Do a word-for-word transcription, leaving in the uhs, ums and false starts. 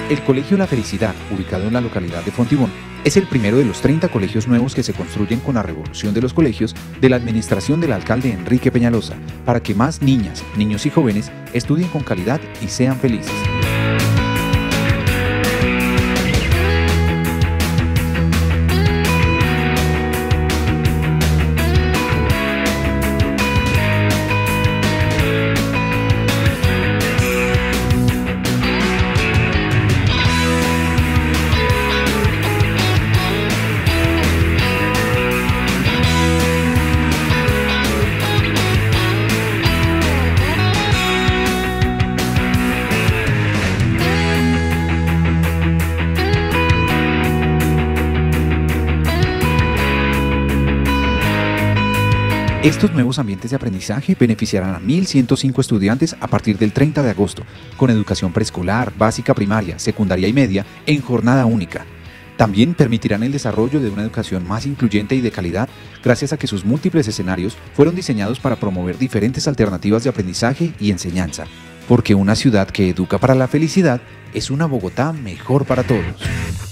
El Colegio La Felicidad, ubicado en la localidad de Fontibón, es el primero de los treinta colegios nuevos que se construyen con la revolución de los colegios de la administración del alcalde Enrique Peñalosa, para que más niñas, niños y jóvenes estudien con calidad y sean felices. Estos nuevos ambientes de aprendizaje beneficiarán a mil ciento cinco estudiantes a partir del treinta de agosto, con educación preescolar, básica, primaria, secundaria y media en jornada única. También permitirán el desarrollo de una educación más incluyente y de calidad, gracias a que sus múltiples escenarios fueron diseñados para promover diferentes alternativas de aprendizaje y enseñanza. Porque una ciudad que educa para la felicidad es una Bogotá mejor para todos.